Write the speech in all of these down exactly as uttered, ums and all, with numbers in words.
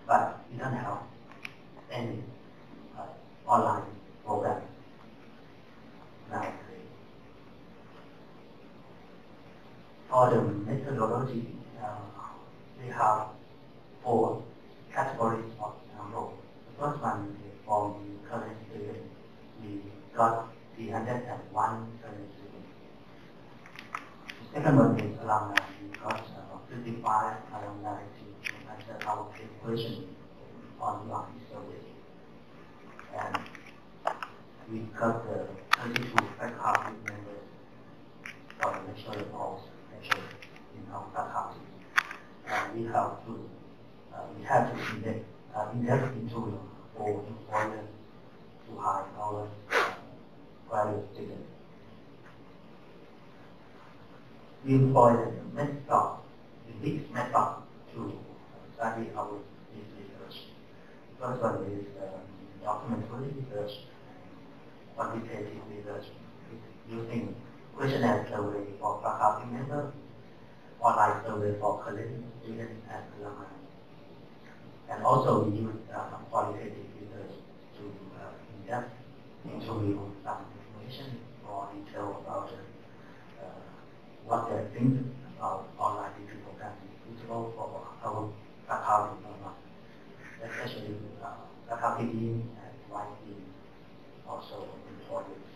but we don't have any uh, online program nowadays. For the methodology, uh, we have four categories of enroll. The first one is from the current student. We got three hundred one current students. The second one is alumni. We got uh, fifty-five alumni to answer our question on the survey. And we got the thirty-two faculty members for the lecture halls, lecture in our faculty. And we have to uh, we have to invest, uh, invest into all employers to hire our uh, graduate students. We employ the method, the big method to study our research. The first one is uh, documentary research and quantitative research using questionnaire survey for faculty members, online survey for current students and alumni. And also we use uh, qualitative research to uh, in-depth interview some information or detail about uh, what they think about online degree programs is suitable for our faculty or not, especially uh, faculty dean and vice dean, also employers.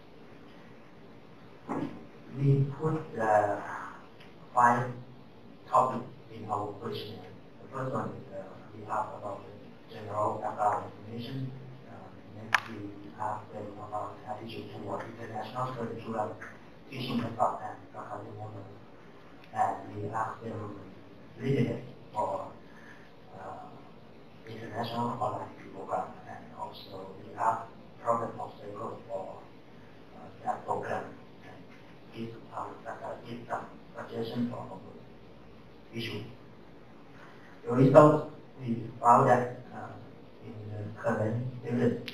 We put the five topics in our questionnaire. The first one is uh, we ask about the general background information. Uh, next we ask them about attitude toward international curriculum, teaching method and faculty members. And we ask them readiness for uh, international online program, and also we ask problem obstacles for uh, that program and give, um, uh, give some suggestions for issue. The result, we found that uh, in the current students,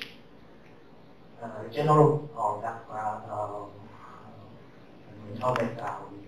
uh, general or background, um, mental background, we